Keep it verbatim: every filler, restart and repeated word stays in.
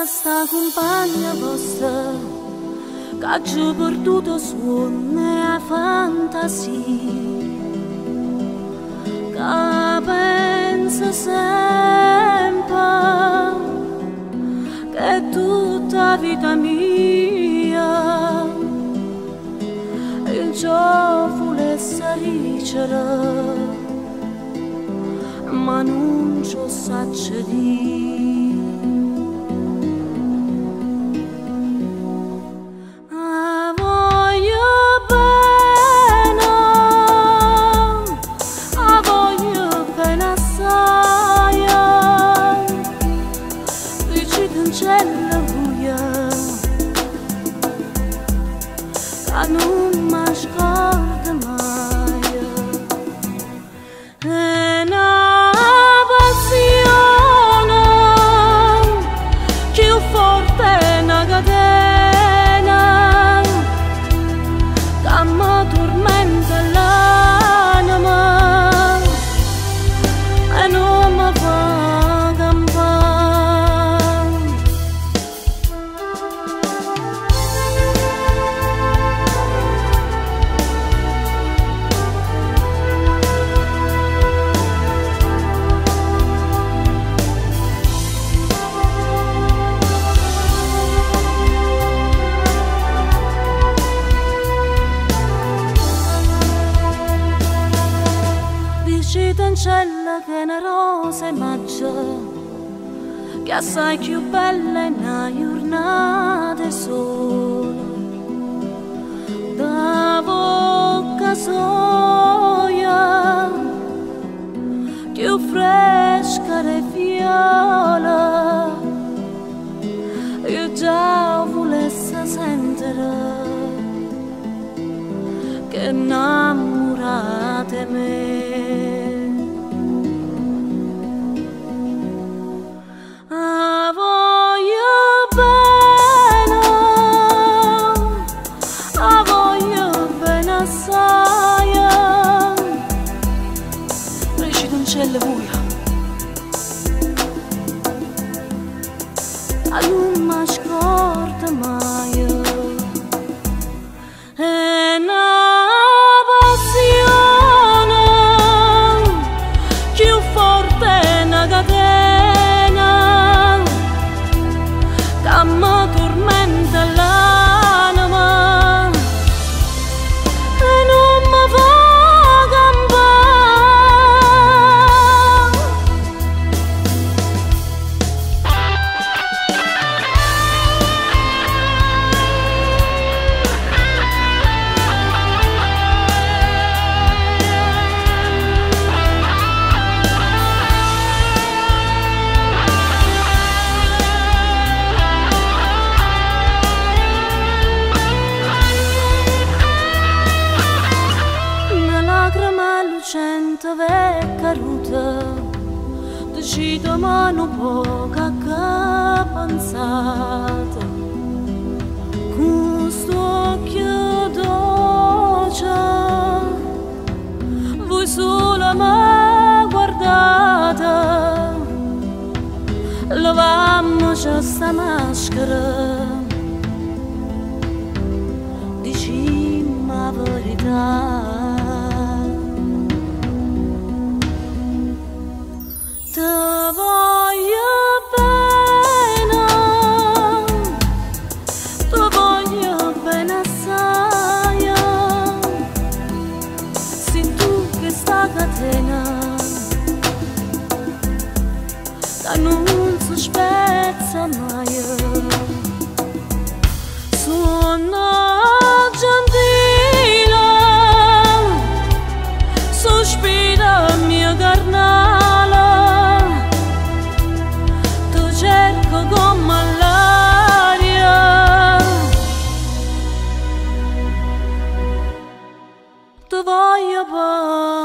sta compagna vostra che ci ha perduto suono e fantasia, che pensa sempre che è tutta vita mia, il giorno volesse ricere, ma non ci sa dire. Non mi scordo mai, è una passione più forte è una catena che mi tormenta l'anima e non mi fa in cielo che una rosa maggia, che assai più bella in una giornata sola, da bocca soia, più fresca e viola, io già volesse sentire che innamorate me. Cielo buio, a non mi scordo mai, è una passione più forte è una catena che mi tormenta l'anima e non mi fa cento vecchia ruta, decido ma non può che pensate, con sto occhio dolce, voi solo mi guardate, lavammo questa maschera, dicimmo la verità. Ti voglio bene, ti voglio bene assai, sei tu che sta catena, che non si spezza mai, sono gentile, sospira mia carnale, come l'aria, ti voglio bene.